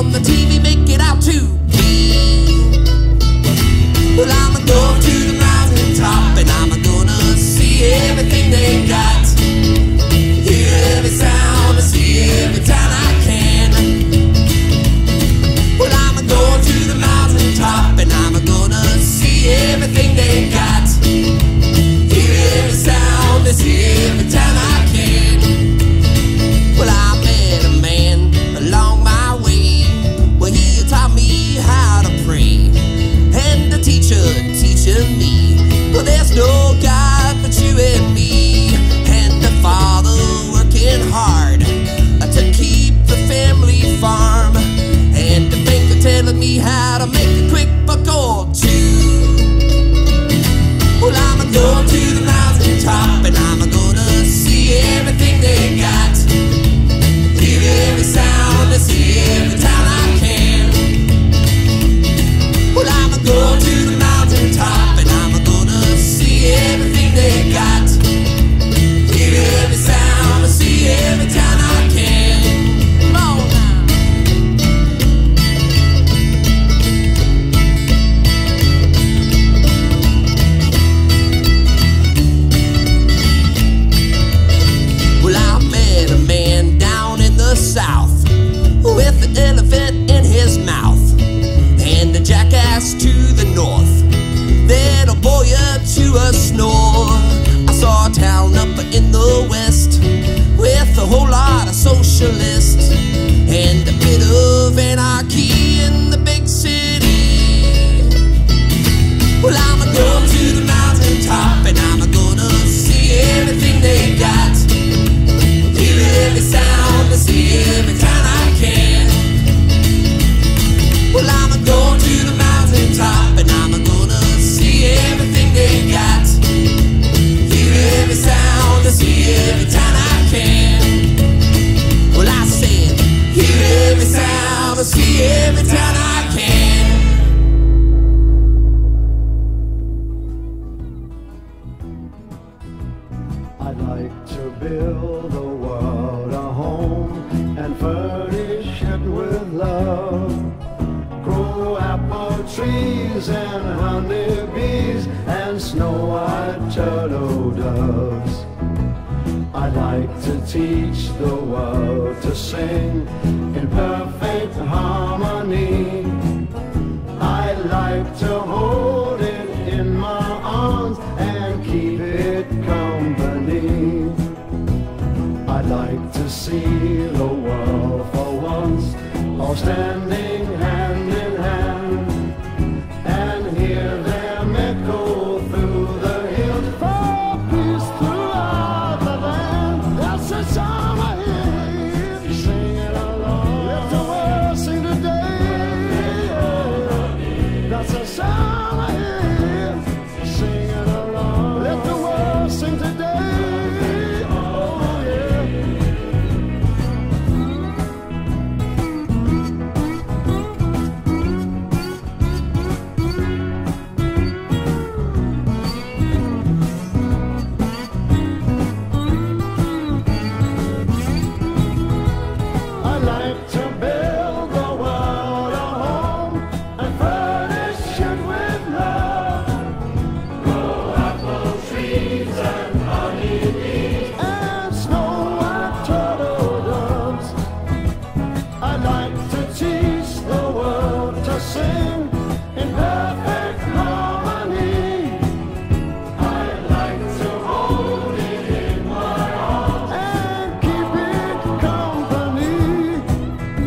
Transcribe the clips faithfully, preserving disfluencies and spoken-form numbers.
on the T V make it out to be. Well, I'ma go to the mountain top and I'm gonna see everything they got. Hear every sound and see every town I can. Well, I'ma go to the mountain top and I'm gonna see everything they got. Hear every sound and see every town I can. Well, I met a man along my way. Well, he taught me how to pray, and the teacher teaching me, well, there's no God but you and me, and the father working hard to keep the family farm, and the banker telling me how to make a quick buck or two. Well, I'ma go to the mountain top and I'm gonna see everything they got. Hear every sound and see every town I can. Well, I'ma go to the mountain top and I'm gonna see everything they got. Hear every sound and see every town I can. Come on now. Well, I met a man down in the south with an elephant in his mouth and a jackass to the north that'll bore you to a snore. I saw a town up in the west with a whole lot of socialists and a bit of anarchy in the big city. Well, I'ma go to the mountain top and I'm gonna see everything they got. Hear every sound and see every town I can. Well, I'ma go to the mountain top and I'm gonna see everything they got. Hear every sound and see every town I can. Well, I said, hear every sound and see every town I can. I'd like to build the world a home and furnish it with love. Grow apple trees and honeybees and snow-white turtle doves. I'd like to teach the world to sing in perfect harmony. I'd like to hold it in my arms and keep it company. I'd like to see the world for once all standing hand in hand and hear them echo through the hills for peace throughout the land. That's a song I hear, sing it along. Let the world sing today. That's a song I hear, sing it along. Let the world sing today. Oh yeah. I'd like to build the world a home and furnish it with love. Grow apple trees and honeybees and snow-white turtle doves. I'd like to teach the world to sing in perfect harmony. I'd like to hold it in my arms and keep it company.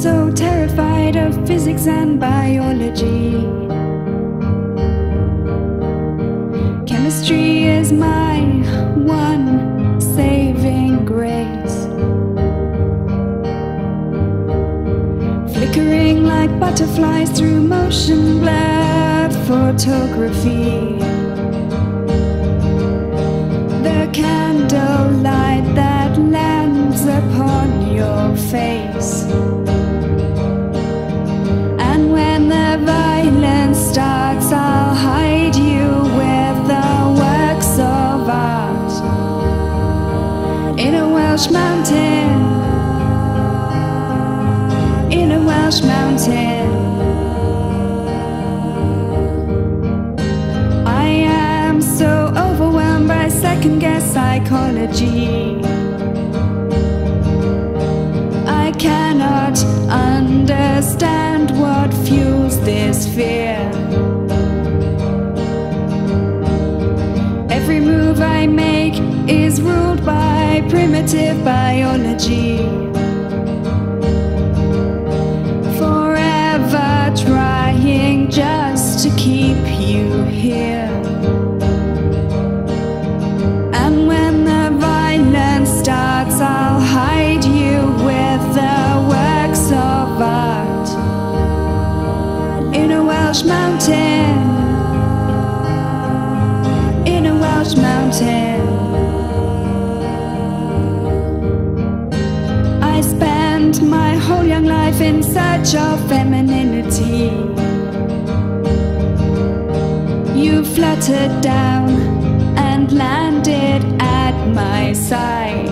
so terrified of physics and biology. Chemistry is my one saving grace. Flickering like butterflies through motion blur photography. The candlelight that lands upon your face. And when the violence starts, I'll hide you with the works of art in a Welsh mountain, in a Welsh mountain. I am so overwhelmed by second-guess psychology. I cannot understand what fuels this fear. Every move I make is ruled by primitive biology. Forever trying just to keep you here. And when the violence starts, I'll hide you with the works of art in a Welsh mountain, in a Welsh mountain. I spent my whole young life in search of femininity. You fluttered down and landed at my side.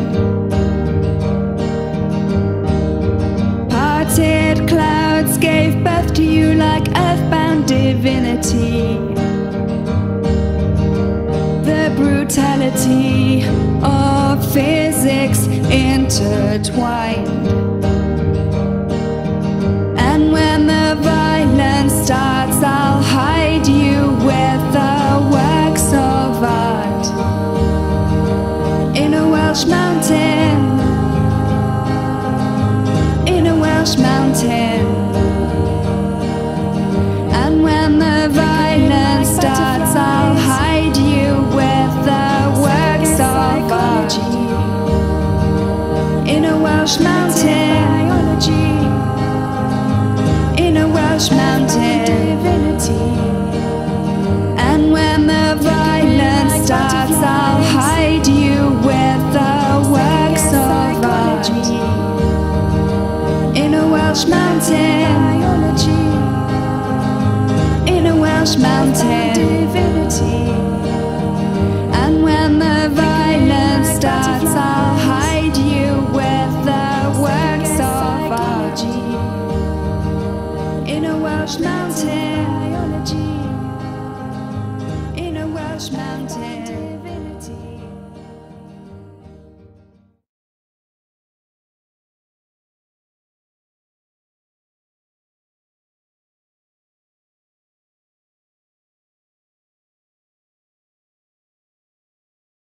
Parted clouds gave birth to you like earthbound divinity. The brutality of physics intertwined. And when the violence starts, I'll hide you with the works of art in a Welsh mountain, in a Welsh mountain. And when the violence starts, I'll hide you with the works of art in a Welsh mountain.